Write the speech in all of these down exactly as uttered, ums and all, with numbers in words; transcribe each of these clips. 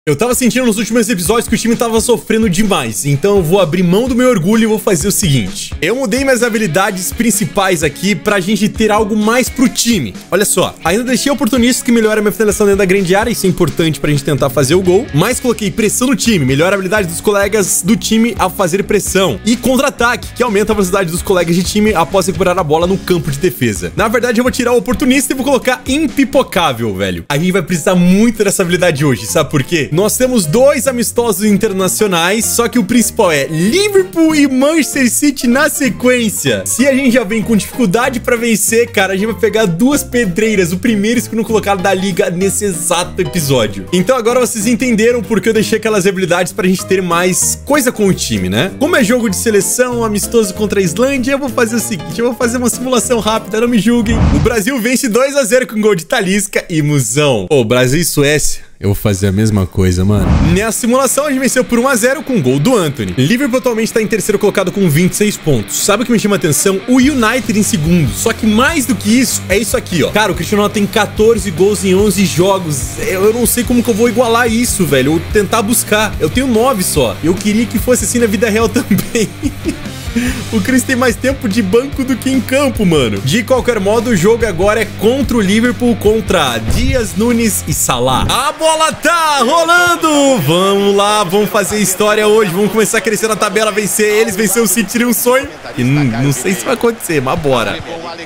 Eu tava sentindo nos últimos episódios que o time tava sofrendo demais, então eu vou abrir mão do meu orgulho e vou fazer o seguinte. Eu mudei minhas habilidades principais aqui pra gente ter algo mais pro time. Olha só, ainda deixei oportunistas que melhora a minha finalização dentro da grande área, isso é importante pra gente tentar fazer o gol, mas coloquei pressão no time, melhora a habilidade dos colegas do time a fazer pressão, e contra-ataque, que aumenta a velocidade dos colegas de time após recuperar a bola no campo de defesa. Na verdade, eu vou tirar o oportunista e vou colocar impipocável, velho. A gente vai precisar muito dessa habilidade hoje, sabe por quê? Nós temos dois amistosos internacionais, só que o principal é Liverpool e Manchester City na sequência. Se a gente já vem com dificuldade pra vencer, cara, a gente vai pegar duas pedreiras, o primeiro e o segundo colocado da liga nesse exato episódio. Então agora vocês entenderam porque eu deixei aquelas habilidades pra gente ter mais coisa com o time, né? Como é jogo de seleção, amistoso contra a Islândia, eu vou fazer o seguinte, eu vou fazer uma simulação rápida, não me julguem. O Brasil vence dois a zero com gol de Talisca e Musão. Pô, Brasil e Suécia. Eu vou fazer a mesma coisa, mano. Nessa simulação, a gente venceu por um a zero com o gol do Antony. Liverpool atualmente tá em terceiro colocado com vinte e seis pontos. Sabe o que me chama a atenção? O United em segundo. Só que mais do que isso, é isso aqui, ó. Cara, o Cristiano Ronaldo tem quatorze gols em onze jogos. Eu não sei como que eu vou igualar isso, velho. Ou tentar buscar. Eu tenho nove só. Eu queria que fosse assim na vida real também. O Chris tem mais tempo de banco do que em campo, mano. De qualquer modo, o jogo agora é contra o Liverpool, contra Dias, Nunes e Salah. A bola tá rolando! Vamos lá, vamos fazer história hoje. Vamos começar a crescer na tabela, vencer eles, vencer o City, seria um sonho. E não sei se vai acontecer, mas bora.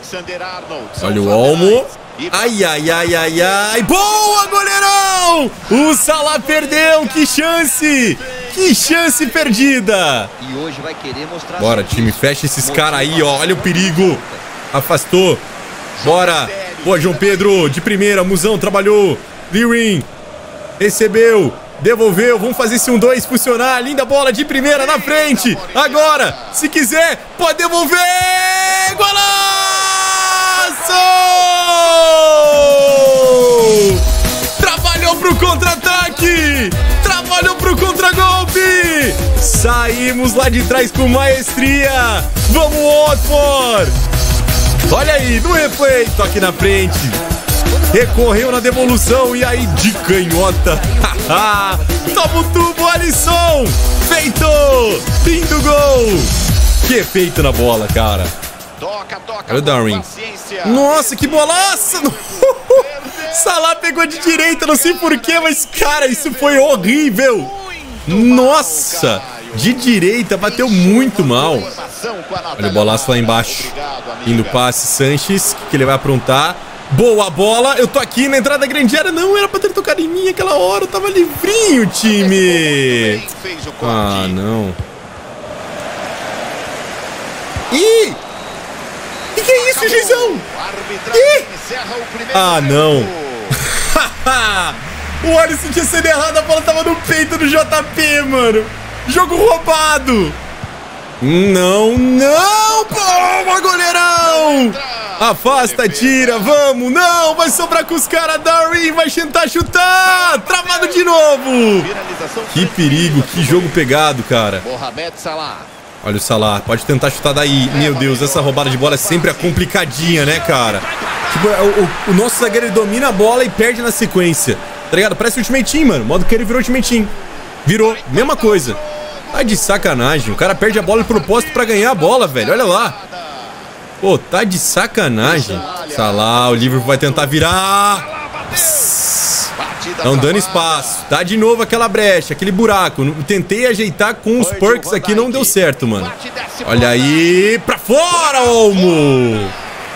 Olha o Olmo. Ai, ai, ai, ai, ai. Boa, goleirão! O Salah perdeu, que chance! Que chance perdida! Bora, time, fecha esses caras aí, ó. Olha o perigo. Afastou. Bora. Boa, João Pedro, de primeira. Musão trabalhou. Lirin. Recebeu. Devolveu. Vamos fazer esse um dois funcionar. Linda bola de primeira na frente. Agora, se quiser, pode devolver. Golaço! Trabalhou pro contra-ataque. Trabalhou pro contra-golpe. Saímos lá de trás com maestria. Vamos, Watford. Olha aí, no replay. Toque na frente. Recorreu na devolução. E aí, de canhota. Toma o tubo, Alisson. Feito. Lindo gol. Que efeito na bola, cara. Olha o Darwin. Nossa, que bolaça. Salah pegou de direita, não sei porquê, mas, cara, isso foi horrível. Nossa, de direita, bateu muito mal. Olha o bolaço lá embaixo. Indo passe, Sanches, o que ele vai aprontar? Boa bola, eu tô aqui na entrada da grande área. Não, era pra ter tocado em mim aquela hora, eu tava livrinho, time. Ah, não. Ih! Que que é isso, Gizão? Ih! Ah, não. O Alisson tinha sido errado, a bola tava no peito do J P, mano. Jogo roubado. Não, não, pô, goleirão. Afasta, tira, vamos. Não, vai sobrar com os caras. Darwin vai tentar chutar. Travado de novo. Que perigo, que jogo pegado, cara. Olha o Salah, pode tentar chutar daí. Meu Deus, essa roubada de bola é sempre a complicadinha, né, cara? Tipo, o, o, o nosso zagueiro domina a bola e perde na sequência. Tá ligado? Parece o Ultimate Team, mano. O modo que ele virou Ultimate Team. Virou, mesma coisa. Tá de sacanagem. O cara perde a bola de propósito pra ganhar a bola, velho. Olha lá. Pô, tá de sacanagem. Salah, o Liverpool vai tentar virar. Não dando espaço. Tá de novo aquela brecha, aquele buraco. Tentei ajeitar com os perks aqui, não deu certo, mano. Olha aí. Pra fora, Olmo.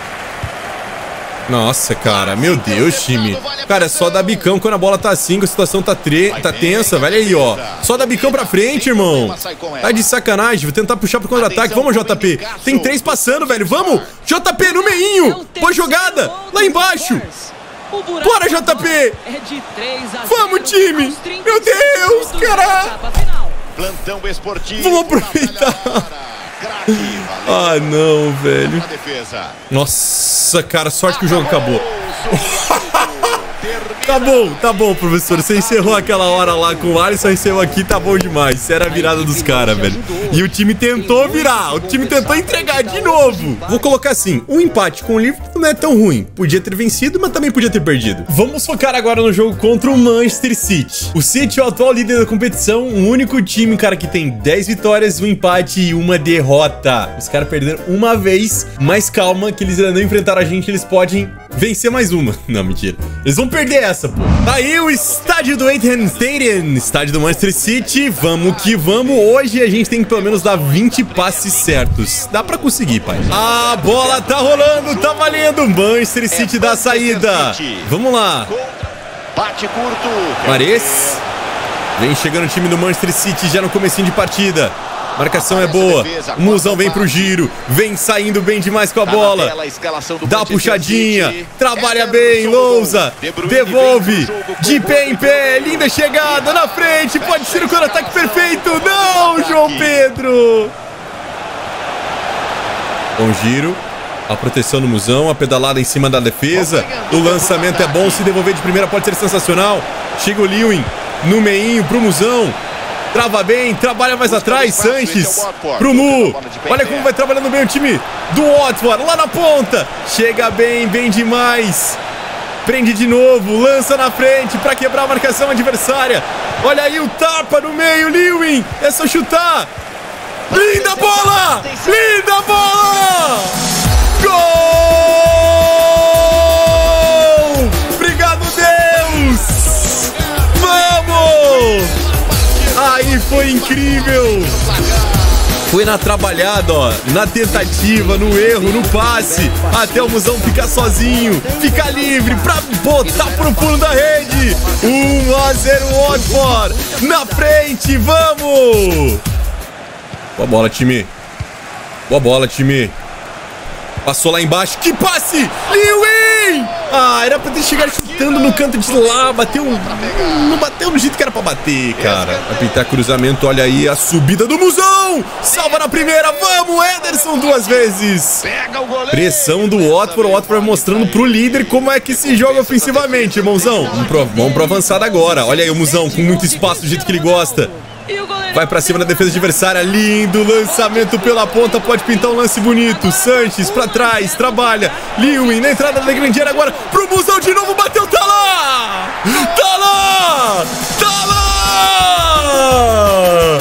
Nossa, cara. Meu Deus, time. Cara, é só dar bicão quando a bola tá assim, que a situação tá, tre tá tensa. Olha aí, ó. Só dar bicão pra frente, irmão. Tá de sacanagem. Vou tentar puxar pro contra-ataque. Vamos, J P. Tem três passando, velho. Vamos. J P no meinho. Boa jogada. Lá embaixo. Bora, J P! Vamos, time! Meu Deus, cara! Vamos aproveitar! Ah, não, velho. Nossa, cara, sorte que o jogo acabou. Tá bom, tá bom, professor. Você encerrou aquela hora lá com o Alisson, encerrou aqui, tá bom demais. Isso era a virada dos caras, velho. E o time tentou virar, o time tentou entregar de novo. Vou colocar assim, um empate com o Liverpool não é tão ruim. Podia ter vencido, mas também podia ter perdido. Vamos focar agora no jogo contra o Manchester City. O City é o atual líder da competição, o único time, cara, que tem dez vitórias, um empate e uma derrota. Os caras perderam uma vez, mas calma, que eles ainda não enfrentaram a gente, eles podem vencer mais uma. Não, mentira. Eles vão perder essa, pô. Tá aí o estádio do Etihad Stadium, estádio do Manchester City. Vamos que vamos. Hoje a gente tem que pelo menos dar vinte passes certos. Dá pra conseguir, pai. A bola tá rolando, tá valendo. Manchester City dá a saída. Vamos lá. Bate curto. Mares. Vem chegando o time do Manchester City já no comecinho de partida. Marcação é boa. O Musão vem pro giro. Vem saindo bem demais com a bola. Dá a puxadinha. Trabalha bem, Lousa. Devolve. De pé em pé. Linda chegada na frente. Pode ser o contra-ataque perfeito. Não, João Pedro. Bom giro. A proteção do Musão. A pedalada em cima da defesa. O lançamento é bom. Se devolver de primeira pode ser sensacional. Chega o Lewin no meinho pro Musão. Trava bem, trabalha mais atrás, Sanches pro Mu. Olha como vai trabalhando bem o time do Watford, lá na ponta. Chega bem, bem demais. Prende de novo, lança na frente pra quebrar a marcação adversária. Olha aí o tapa no meio, Lewin. É só chutar. Linda bola! Linda bola! Gol! Obrigado, Deus! Vamos! Aí foi incrível. Foi na trabalhada, ó. Na tentativa, no erro, no passe. Até o Musão ficar sozinho. Ficar livre pra botar pro fundo da rede. um a zero Watford. Na frente, vamos. Boa bola, time. Boa bola, time. Passou lá embaixo. Que passe! Lewin! Ah, era pra ter chegado chutando no canto de lá. Bateu. Não bateu do jeito que era pra bater, cara. Apitar cruzamento. Olha aí a subida do Musão. Salva na primeira. Vamos, Ederson, duas vezes. Pressão do Watford. O Watford mostrando pro líder como é que se joga ofensivamente, irmãozão. Vamos pro, vamos pro avançado agora. Olha aí o Musão com muito espaço do jeito que ele gosta. Vai pra cima da defesa adversária. Lindo lançamento pela ponta. Pode pintar um lance bonito. Sanches pra trás. Trabalha. Lewin na entrada da grande área agora. Pro Musão de novo. Bateu. Tá lá. Tá lá. Tá lá.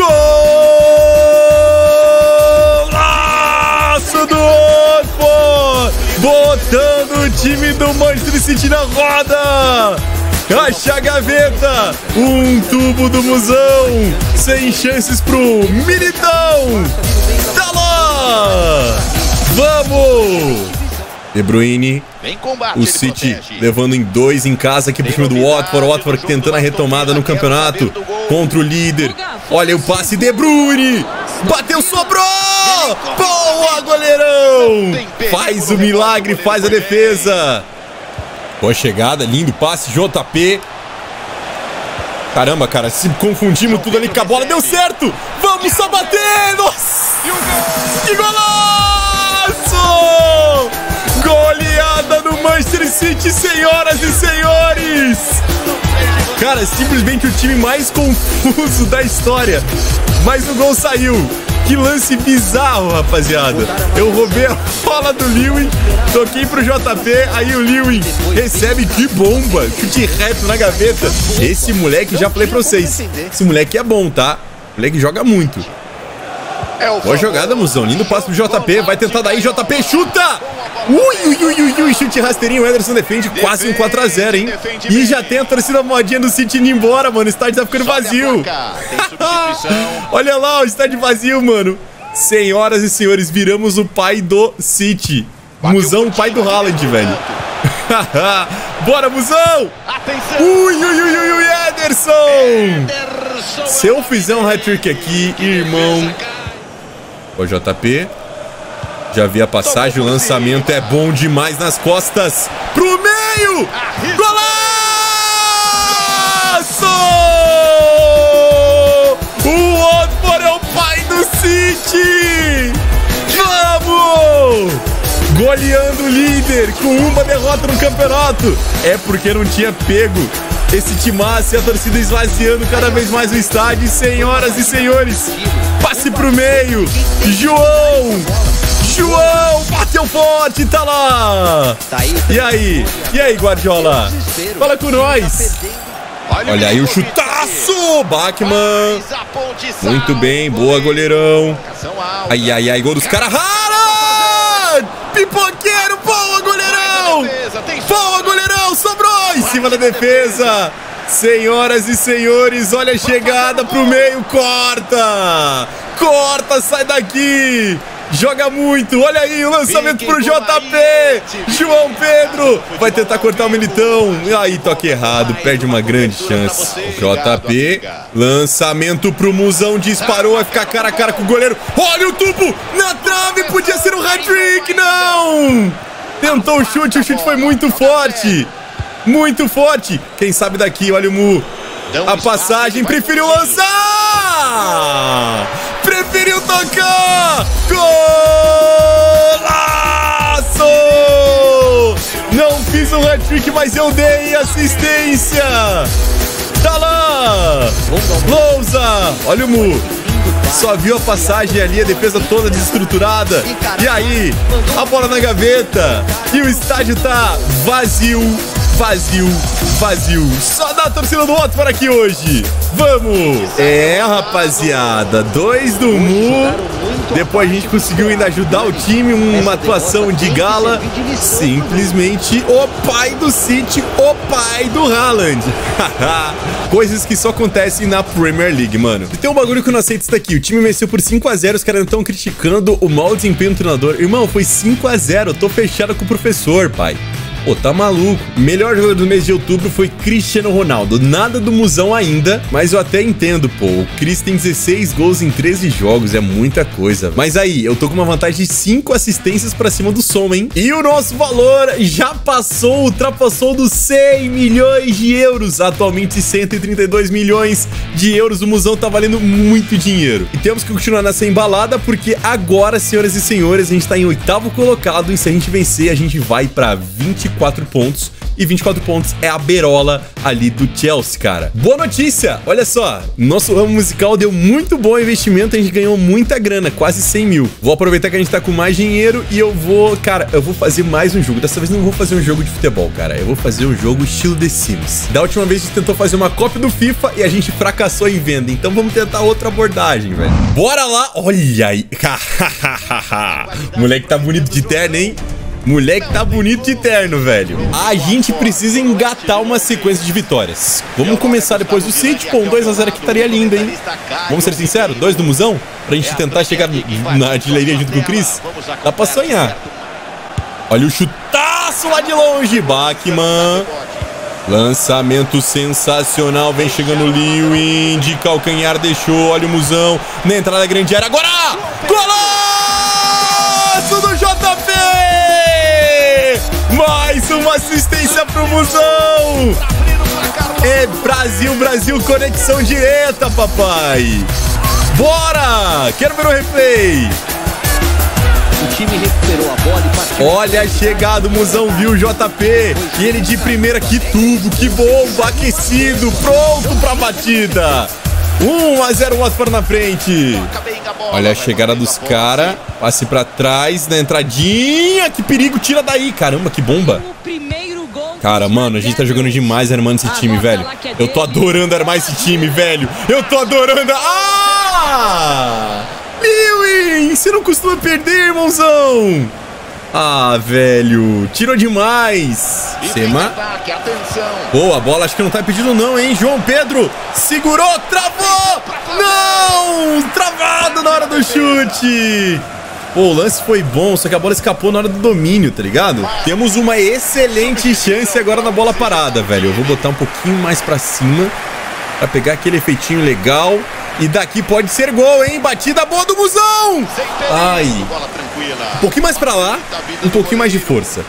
Golaço do Watford. Botando o time do Manchester City na roda. Acha a gaveta, um tubo do Musão, sem chances pro Militão, tá lá, vamos, De Bruyne, o City levando em dois em casa aqui pro time do Watford, o Watford tentando a retomada no campeonato, contra o líder, olha o passe, De Bruyne, bateu, sobrou, boa goleirão, faz o milagre, faz a defesa. Boa chegada, lindo passe, J P. Caramba, cara, se confundimos tudo ali com a bola, deu certo! Vamos só bater! Nossa! Que golaço! Goleada do Manchester City, senhoras e senhores! Cara, simplesmente o time mais confuso da história. Mas o gol saiu. Que lance bizarro, rapaziada. Eu roubei a bola do Lewin, toquei pro J P, aí o Lewin recebe, que bomba, chute reto na gaveta. Esse moleque, já falei pra vocês, esse moleque é bom, tá? O moleque joga muito. Boa jogada, Musão, lindo passo pro J P, vai tentar daí, J P chuta! Ui, ui, ui, ui, ui, chute rasteirinho, o Ederson defende, quase um quatro a zero, hein? E já tem a torcida modinha do City indo embora, mano, o estádio tá ficando vazio. Olha lá, o estádio vazio, mano. Senhoras e senhores, viramos o pai do City. Musão, o pai do Haaland, velho. Bora, Musão! Ui, ui, ui, ui, ui, Ederson! Se eu fizer um hat-trick aqui, irmão... O J P... Já vi a passagem, o lançamento é bom demais nas costas. Pro meio! Golaço! O Watford é o pai do City! Vamos! goleando o líder com uma derrota no campeonato. É porque não tinha pego esse timaço e a torcida esvaziando cada vez mais o estádio. Senhoras e senhores, passe pro meio. João! João! Bateu forte, tá lá! E aí? E aí, Guardiola? Fala com nós! Olha aí o chutaço! Bachmann! Muito bem, boa, goleirão! Ai, ai, ai, gol dos caras! Haaland! Pipoqueiro, boa, goleirão! Boa, goleirão! Sobrou! Em cima da defesa! Senhoras e senhores, olha a chegada pro meio, corta! Corta, sai daqui! Joga muito, olha aí o lançamento pro J P. João Pedro vai tentar cortar o Militão. Aí, toque errado, perde uma grande chance. J P, lançamento pro Musão, disparou, vai ficar cara a cara com o goleiro. Olha o tubo na trave, podia ser um hat-trick, não! Tentou o chute, o chute foi muito forte. Muito forte. Quem sabe daqui, olha o Mu. A passagem, preferiu lançar! Preferiu tocar! Golaço! Não fiz um hat-trick, mas eu dei assistência! Tá lá! Lousa! Olha o Mu! Só viu a passagem ali, a defesa toda desestruturada. E aí, a bola na gaveta. E o estádio tá vazio. Vazio, vazio. Só dá a torcida do Watford aqui hoje. Vamos! É, rapaziada. Dois do Mu. Depois a gente conseguiu ainda ajudar o time. Uma atuação de gala. Simplesmente o pai do City, o pai do Haaland. Coisas que só acontecem na Premier League, mano. E tem um bagulho que eu não aceito isso daqui. O time venceu por cinco a zero. Os caras estão criticando o mau desempenho do treinador. Irmão, foi cinco a zero. Eu tô fechado com o professor, pai. Pô, tá maluco. Melhor jogador do mês de outubro foi Cristiano Ronaldo. Nada do Musão ainda, mas eu até entendo, pô. O Cris tem dezesseis gols em treze jogos, é muita coisa. Mas aí, eu tô com uma vantagem de cinco assistências pra cima do som, hein? E o nosso valor já passou, ultrapassou dos cem milhões de euros. Atualmente cento e trinta e dois milhões de euros. O Musão tá valendo muito dinheiro. E temos que continuar nessa embalada, porque agora, senhoras e senhores, a gente tá em oitavo colocado. E se a gente vencer, a gente vai pra vinte e quatro pontos. E vinte e quatro pontos é a berola ali do Chelsea, cara. Boa notícia! Olha só, nosso ramo musical deu muito bom investimento, a gente ganhou muita grana, quase cem mil. Vou aproveitar que a gente tá com mais dinheiro e eu vou, cara, eu vou fazer mais um jogo. Dessa vez não vou fazer um jogo de futebol, cara. Eu vou fazer um jogo estilo The Sims. Da última vez a gente tentou fazer uma cópia do FIFA e a gente fracassou em venda. Então vamos tentar outra abordagem, velho. Bora lá! Olha aí! O moleque tá bonito de terno, hein? Moleque tá bonito de terno, velho. A gente precisa engatar uma sequência de vitórias. Vamos começar depois do City. Pô, um dois a zero aqui estaria lindo, hein? Vamos ser sinceros, dois do Musão? Pra gente tentar chegar na artilharia junto com o Cris. Dá pra sonhar. Olha o chutaço lá de longe. Bachmann. Lançamento sensacional. Vem chegando o Lewin. De calcanhar deixou. Olha o Musão. Na entrada da grande área. Agora! Golaço do J P! Mais uma assistência pro Musão! É Brasil, Brasil, conexão direta, papai! Bora! Quero ver o replay! O time recuperou a bola e partiu. Olha a chegada, o Musão viu o J P. E ele de primeira, que tudo, que bomba, aquecido, pronto pra batida! um a zero Watford na frente. Olha a chegada dos caras. Passe pra trás, na entradinha. Que perigo, tira daí. Caramba, que bomba. Cara, mano, a gente tá jogando demais armando esse time, velho. Eu tô adorando armar esse time, velho. Eu tô adorando... Ah! Lewin, você não costuma perder, irmãozão. Ah, velho. Tirou demais. Sema. Boa, a bola acho que não tá pedindo não, hein? João Pedro segurou, travou. Não! Travado na hora do chute. Pô, o lance foi bom, só que a bola escapou na hora do domínio, tá ligado? Temos uma excelente chance agora na bola parada, velho. Eu vou botar um pouquinho mais pra cima pra pegar aquele efeitinho legal. E daqui pode ser gol, hein? Batida boa do Musão! Ai. Um pouquinho mais pra lá, um pouquinho mais de força.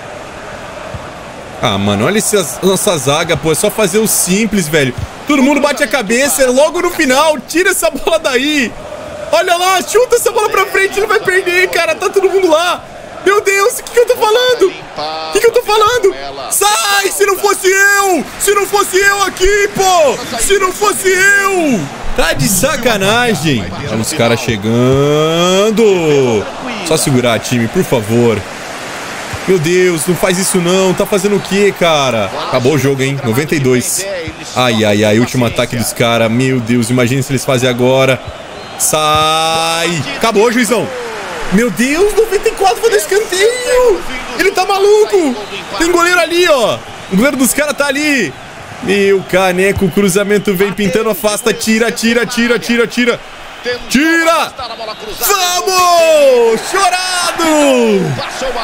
Ah, mano, olha essa nossa zaga, pô. É só fazer o simples, velho. Todo mundo bate a cabeça, logo no final. Tira essa bola daí. Olha lá, chuta essa bola pra frente, ele vai perder, cara. Tá todo mundo lá. Meu Deus, o que, que eu tô falando? O que, que eu tô falando? Sai, se não fosse eu! Se não fosse eu aqui, pô! Se não fosse eu! Tá de sacanagem. Olha os caras chegando. Só segurar, time, por favor. Meu Deus, não faz isso não. Tá fazendo o quê, cara? Acabou o jogo, hein? noventa e dois. Ai, ai, ai. Último ataque dos caras. Meu Deus, imagina se eles fazem agora. Sai. Acabou, juizão. Meu Deus, noventa e quatro foi do escanteio. Ele tá maluco. Tem goleiro ali, ó. O goleiro dos caras tá ali. Meu caneco, o cruzamento vem pintando, afasta, tira, tira, tira, tira, tira. Tira! Vamos! Chorado!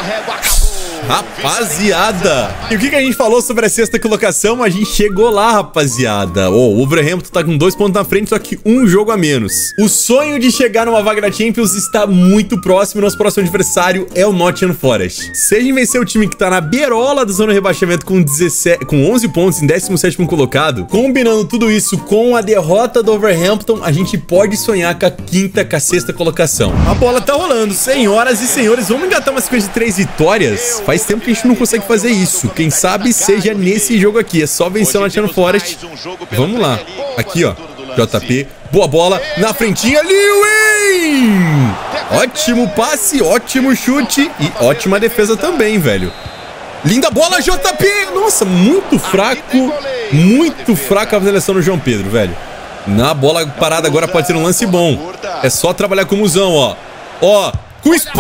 Rapaziada! E o que, que a gente falou sobre a sexta colocação? A gente chegou lá, rapaziada. Oh, o Wolverhampton tá com dois pontos na frente, só que um jogo a menos. O sonho de chegar numa vaga da Champions está muito próximo. Nosso próximo adversário é o Nottingham Forest. Se a gente vencer o time que tá na beirola da zona de rebaixamento com, dezessete, com onze pontos em décimo sétimo colocado, combinando tudo isso com a derrota do Wolverhampton, a gente pode sonhar com a quinta, com a sexta colocação. A bola tá rolando, senhoras e senhores. Vamos engatar uma sequência de três vitórias? Faz tempo que a gente não consegue fazer isso. Quem sabe seja nesse jogo aqui. É só vencer o Nottingham Forest. Vamos lá. Aqui, ó. J P. Boa bola. Na frentinha. Lewin! Ótimo passe, ótimo chute e ótima defesa também, velho. Linda bola, J P! Nossa, muito fraco. Muito fraca a seleção do João Pedro, velho. Na bola parada agora pode ser um lance bom. É só trabalhar com o musão, ó. Ó, com espaço!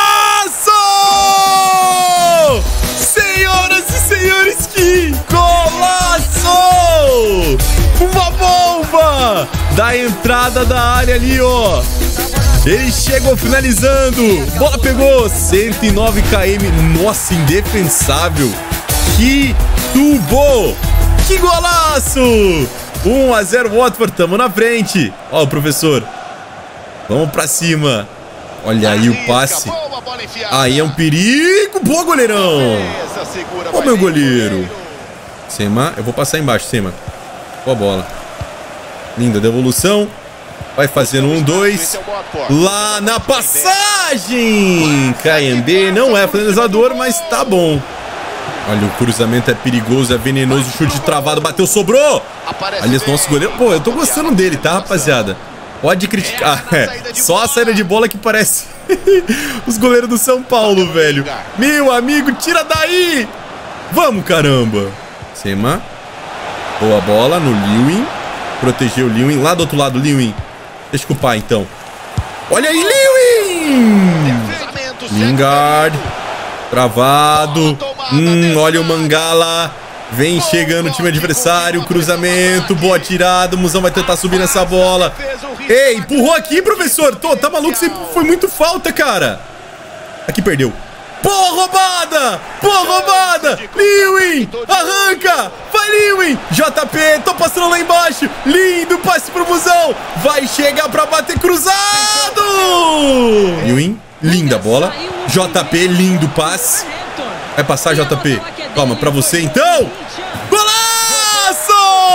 Senhoras e senhores, que golaço! Uma bomba da entrada da área ali, ó. Ele chegou finalizando. Bola pegou. cento e nove quilômetros. Nossa, indefensável. Que tubo! Que golaço! um a zero Watford, tamo na frente. Ó o professor. Vamos pra cima. Olha aí o passe. Aí é um perigo. Boa, goleirão. Ó meu goleiro. Sema, eu vou passar embaixo, Sema. Boa bola. Linda devolução. Vai fazendo um, dois. Lá na passagem. K M B não é finalizador, mas tá bom. Olha, o cruzamento é perigoso, é venenoso, chute travado, bateu, sobrou! Aliás, nosso goleiro... Pô, eu tô gostando dele, tá, rapaziada? Pode criticar. É, só a saída de bola que parece os goleiros do São Paulo, velho. Meu amigo, tira daí! Vamos, caramba! Sema. Boa bola no Lewin. Protegeu o Lewin. Lá do outro lado, Lewin. Deixa com o pai, então. Olha aí, Lewin! Lingard. Travado. Hum, olha o Mangala. Vem chegando o time adversário. Cruzamento. Boa tirada. O Musão vai tentar subir nessa bola. Ei, empurrou aqui, professor. Tô, tá maluco? Você foi muito falta, cara. Aqui perdeu. Pô, roubada! Pô, roubada! Lewin! Arranca! Vai, Lewin! J P, tô passando lá embaixo. Lindo passe pro Musão. Vai chegar pra bater cruzado. Lewin, linda bola. J P, lindo passe. Vai passar, J P. Calma, pra você então. Golaço!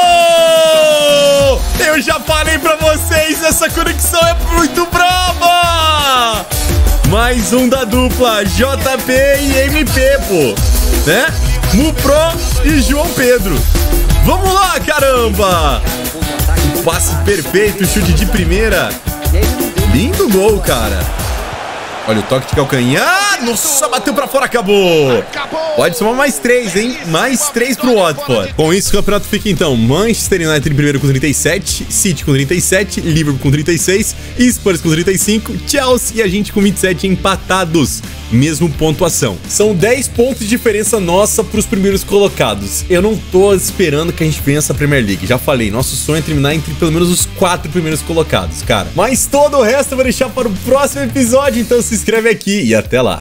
Eu já falei pra vocês, essa conexão é muito brava. Mais um da dupla, J P e M P, pô. Né? Mupro e João Pedro. Vamos lá, caramba! Um passe perfeito, chute de primeira. Lindo gol, cara. Olha o toque de calcanhar. Nossa, bateu pra fora, acabou. Pode somar mais três, hein? Mais três pro Watford. Com isso, o campeonato fica então Manchester United em primeiro com trinta e sete, City com trinta e sete, Liverpool com trinta e seis, Spurs com trinta e cinco, Chelsea e a gente com vinte e sete empatados. Mesmo pontuação. São dez pontos de diferença nossa pros primeiros colocados. Eu não tô esperando que a gente vença a Premier League. Já falei, nosso sonho é terminar entre pelo menos os quatro primeiros colocados, cara. Mas todo o resto eu vou deixar para o próximo episódio, então se inscreve aqui e até lá.